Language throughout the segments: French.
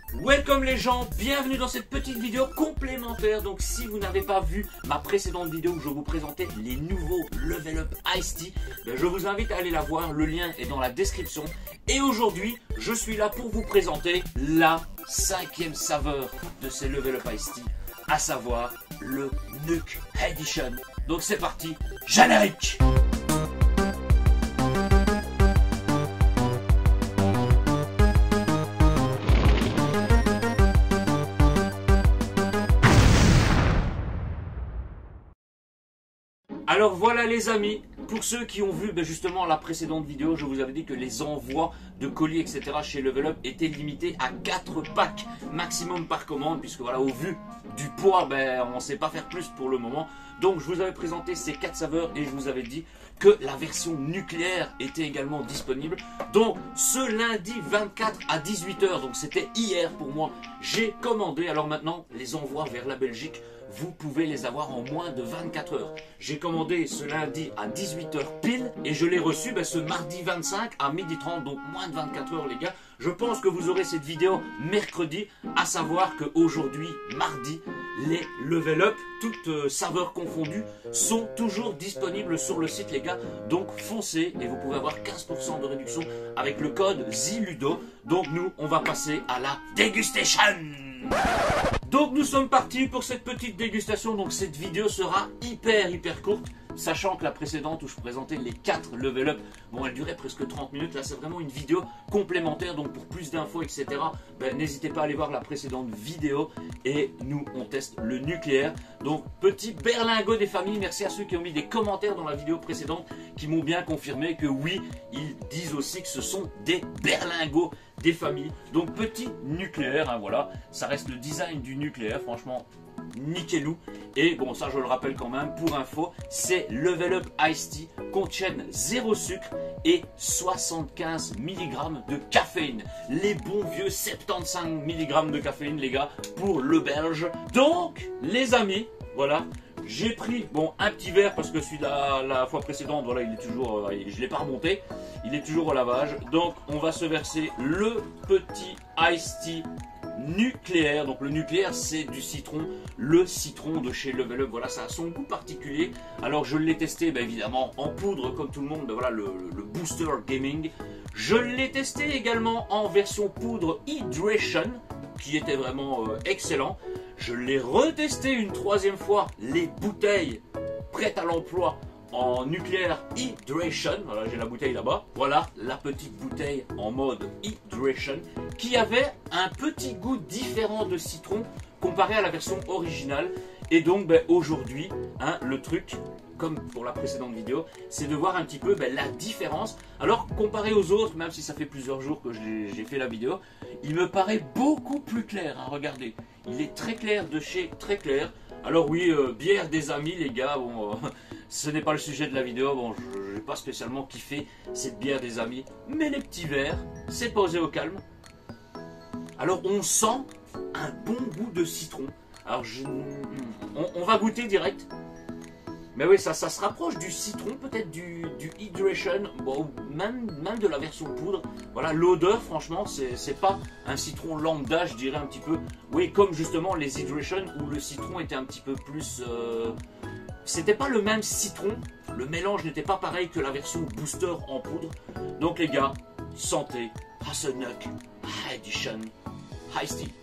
Welcome les gens, bienvenue dans cette petite vidéo complémentaire. Donc si vous n'avez pas vu ma précédente vidéo où je vous présentais les nouveaux Level Up Iced Tea, je vous invite à aller la voir, le lien est dans la description. Et aujourd'hui, je suis là pour vous présenter la 5e saveur de ces Level Up Iced Tea, à savoir le Nuke Edition. Donc c'est parti, générique! Alors voilà les amis, pour ceux qui ont vu justement la précédente vidéo, je vous avais dit que les envois de colis etc. chez Level Up étaient limités à 4 packs maximum par commande, puisque voilà, au vu du poids, on ne sait pas faire plus pour le moment. Donc je vous avais présenté ces 4 saveurs et je vous avais dit que la version nucléaire était également disponible. Donc ce lundi 24 à 18 h, donc c'était hier pour moi, j'ai commandé. Alors maintenant, les envois vers la Belgique, vous pouvez les avoir en moins de 24 heures. J'ai commandé ce lundi à 18 h pile et je l'ai reçu ce mardi 25 à 12h30, donc moins de 24 heures les gars. Je pense que vous aurez cette vidéo mercredi, à savoir qu'aujourd'hui, mardi, les Level Up, toutes saveurs confondues, sont toujours disponibles sur le site les gars. Donc foncez et vous pouvez avoir 15% de réduction avec le code ZILUDO. Donc nous, on va passer à la dégustation. Donc nous sommes partis pour cette petite dégustation. Donc cette vidéo sera hyper courte, sachant que la précédente où je présentais les 4 Level Up, elle durait presque 30 minutes. Là c'est vraiment une vidéo complémentaire, donc pour plus d'infos etc, n'hésitez pas à aller voir la précédente vidéo. Et nous on teste le nucléaire. Donc petit berlingot des familles. Merci à ceux qui ont mis des commentaires dans la vidéo précédente, qui m'ont bien confirmé que oui, ils disent aussi que ce sont des berlingots des familles. Donc petit nucléaire, voilà, ça reste le design du nucléaire, franchement nickelou. Et bon, ça je le rappelle quand même pour info, c'est Level Up Iced Tea, contiennent 0 sucre et 75 mg de caféine. Les bons vieux 75 mg de caféine les gars, pour le belge. Donc les amis, voilà, j'ai pris un petit verre parce que celui de la fois précédente, voilà, il est toujours, je ne l'ai pas remonté, il est toujours au lavage. Donc on va se verser le petit Iced Tea nucléaire. Donc le nucléaire c'est du citron, le citron de chez Level Up, voilà, ça a son goût particulier. Alors je l'ai testé évidemment en poudre comme tout le monde, voilà le Booster Gaming. Je l'ai testé également en version poudre Hydration, qui était vraiment excellent. Je l'ai retesté une 3e fois, les bouteilles prêtes à l'emploi en nucléaire Hydration. Voilà, j'ai la bouteille là-bas. Voilà la petite bouteille en mode Hydration, qui avait un petit goût différent de citron comparé à la version originale. Et donc aujourd'hui, le truc, comme pour la précédente vidéo, c'est de voir un petit peu la différence. Alors comparé aux autres, même si ça fait plusieurs jours que j'ai fait la vidéo, il me paraît beaucoup plus clair, regardez, il est très clair de chez très clair. Alors oui, bière des amis les gars, ce n'est pas le sujet de la vidéo, je n'ai pas spécialement kiffé cette bière des amis, mais les petits verres, c'est posé au calme. Alors on sent un bon goût de citron. Alors on va goûter direct. Mais oui, ça se rapproche du citron, peut-être du Hydration, même de la version poudre. Voilà, l'odeur, franchement, c'est pas un citron lambda, je dirais un petit peu. Oui, comme justement les Hydration, où le citron était un petit peu plus... C'était pas le même citron, le mélange n'était pas pareil que la version Booster en poudre. Donc les gars, santé à ce Nuke Edition Iced Tea.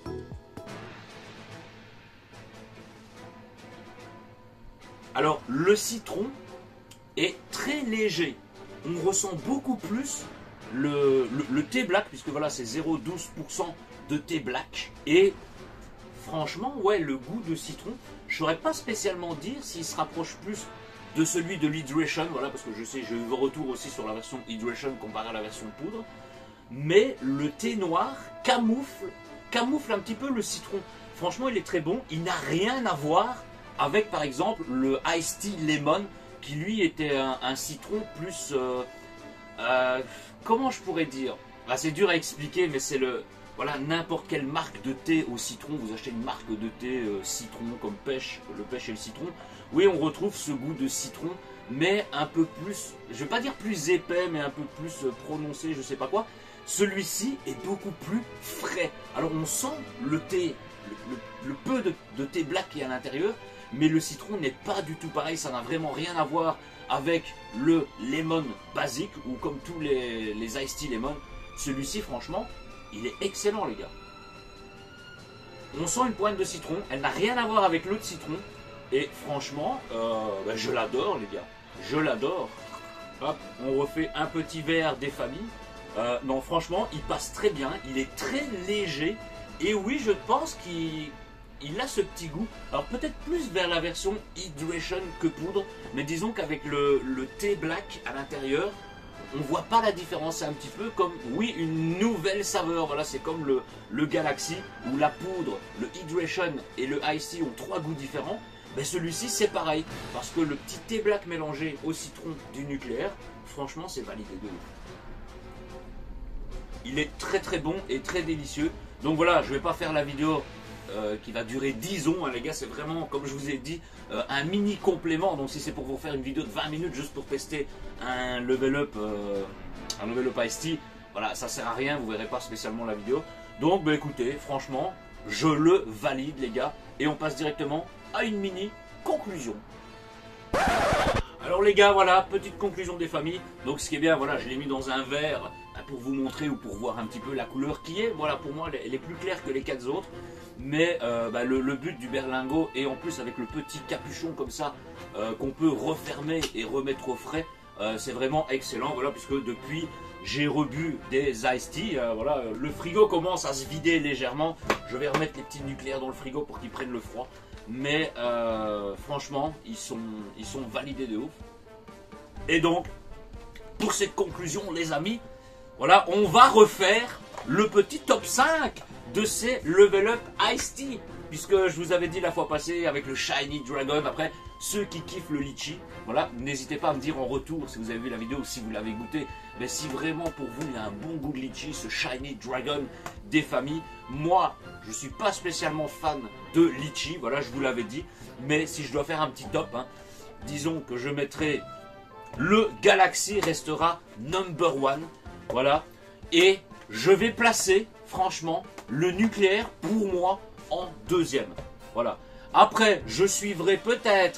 Alors le citron est très léger, on ressent beaucoup plus le thé black, puisque voilà c'est 0,12% de thé black. Et franchement ouais, le goût de citron, je ne saurais pas spécialement dire s'il se rapproche plus de celui de l'Hydration, voilà, parce que je sais, j'ai eu le retour aussi sur la version Hydration comparée à la version poudre. Mais le thé noir camoufle un petit peu le citron. Franchement il est très bon, il n'a rien à voir avec par exemple le Iced Tea Lemon, qui lui était un citron plus... comment je pourrais dire, c'est dur à expliquer, mais c'est voilà, n'importe quelle marque de thé au citron, vous achetez une marque de thé citron comme pêche, le pêche et le citron, oui on retrouve ce goût de citron, mais un peu plus, je vais pas dire plus épais, mais un peu plus prononcé, je sais pas quoi. Celui-ci est beaucoup plus frais. Alors on sent le thé, le peu de thé black qui est à l'intérieur, mais le citron n'est pas du tout pareil, ça n'a vraiment rien à voir avec le lemon basique ou comme tous les iced tea lemon. Celui-ci, franchement, il est excellent, les gars. On sent une pointe de citron, elle n'a rien à voir avec l'autre citron, et franchement, je l'adore, les gars. Je l'adore. Hop, on refait un petit verre des familles. Non, franchement, il passe très bien, il est très léger, et oui, je pense qu'il a ce petit goût. Alors peut-être plus vers la version hydration que poudre, mais disons qu'avec le thé black à l'intérieur, on voit pas la différence. C'est un petit peu comme, oui, une nouvelle saveur. Voilà, c'est comme le Galaxy, où la poudre, le hydration et le iced tea ont 3 goûts différents. Ben celui-ci c'est pareil, parce que le petit thé black mélangé au citron du nucléaire, franchement c'est validé de ouf. Il est très très bon et très délicieux. Donc voilà, je vais pas faire la vidéo qui va durer 10 ans, hein, les gars, c'est vraiment, comme je vous ai dit, un mini complément. Donc si c'est pour vous faire une vidéo de 20 minutes juste pour tester un level up iced tea, voilà, ça sert à rien, vous verrez pas spécialement la vidéo. Donc ben écoutez, franchement, je le valide, les gars, et on passe directement à une mini conclusion. Alors les gars, voilà, petite conclusion des familles. Donc ce qui est bien, voilà, je l'ai mis dans un verre pour vous montrer ou pour voir un petit peu la couleur qui est. Voilà, pour moi, elle est plus claire que les 4 autres. Mais le but du berlingot, et en plus avec le petit capuchon comme ça, qu'on peut refermer et remettre au frais, c'est vraiment excellent. Voilà, puisque depuis, j'ai rebu des iced tea. Voilà, le frigo commence à se vider légèrement. Je vais remettre les petits nucléaires dans le frigo pour qu'ils prennent le froid. Mais franchement, ils sont validés de ouf. Et donc, pour cette conclusion, les amis, voilà, on va refaire le petit top 5 de ces Level Up Iced Tea. Puisque je vous avais dit la fois passée avec le Shiny Dragon, après, ceux qui kiffent le litchi, voilà, n'hésitez pas à me dire en retour si vous avez vu la vidéo ou si vous l'avez goûté. Mais si vraiment pour vous il y a un bon goût de litchi, ce Shiny Dragon des familles, moi je suis pas spécialement fan de litchi, voilà, je vous l'avais dit. Mais si je dois faire un petit top, hein, disons que je mettrai le Galaxy restera number 1, voilà. Et je vais placer franchement le nucléaire pour moi en deuxième, voilà. Après je suivrai peut-être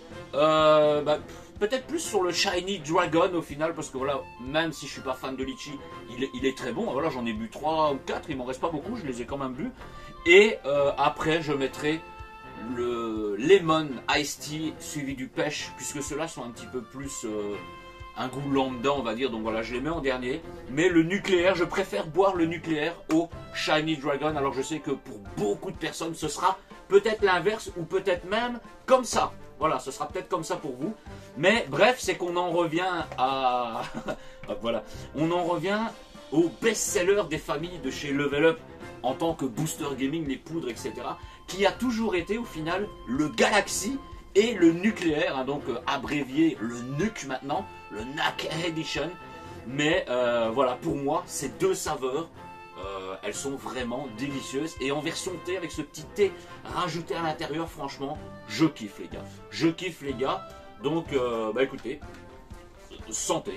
peut-être plus sur le Shiny Dragon au final, parce que voilà, même si je suis pas fan de litchi, il est très bon. Voilà, j'en ai bu 3 ou 4, il m'en reste pas beaucoup, je les ai quand même bu. Et après je mettrai le Lemon Iced Tea suivi du pêche, puisque ceux-là sont un petit peu plus un goût lambda, on va dire. Donc voilà, je les mets en dernier. Mais le nucléaire, je préfère boire le nucléaire au Shiny Dragon. Alors je sais que pour beaucoup de personnes ce sera peut-être l'inverse, ou peut-être même comme ça. Voilà, ce sera peut-être comme ça pour vous. Mais bref, c'est qu'on en revient à... voilà, on en revient au best-seller des familles de chez Level Up en tant que booster gaming, les poudres, etc. Qui a toujours été au final le Galaxy et le nucléaire, hein, donc abrévié le NUC maintenant, le NAC Edition. Mais voilà, pour moi, ces deux saveurs, elles sont vraiment délicieuses. Et en version thé, avec ce petit thé rajouté à l'intérieur, franchement, je kiffe les gars. Je kiffe les gars. Donc, écoutez, santé.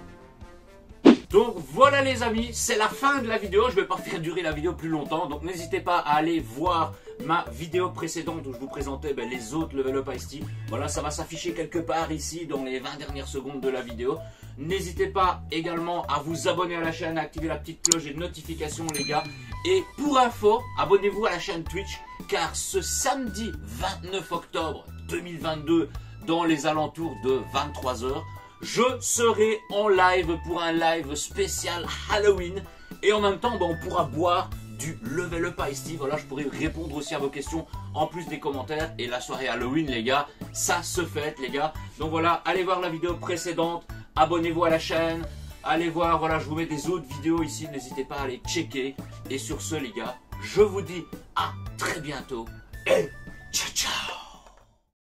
Donc voilà les amis, c'est la fin de la vidéo. Je ne vais pas faire durer la vidéo plus longtemps. Donc n'hésitez pas à aller voir ma vidéo précédente où je vous présentais les autres Level Up Iced Tea. Voilà, ça va s'afficher quelque part ici dans les 20 dernières secondes de la vidéo. N'hésitez pas également à vous abonner à la chaîne, à activer la petite cloche et notifications les gars. Et pour info, abonnez-vous à la chaîne Twitch, car ce samedi 29 octobre 2022, dans les alentours de 23 h, je serai en live pour un live spécial Halloween. Et en même temps, on pourra boire du Level Up Iced Tea. Voilà, je pourrai répondre aussi à vos questions en plus des commentaires. Et la soirée Halloween, les gars, ça se fête, les gars. Donc voilà, allez voir la vidéo précédente. Abonnez-vous à la chaîne. Allez voir, voilà, je vous mets des autres vidéos ici. N'hésitez pas à les checker. Et sur ce, les gars, je vous dis à très bientôt. Et ciao, ciao.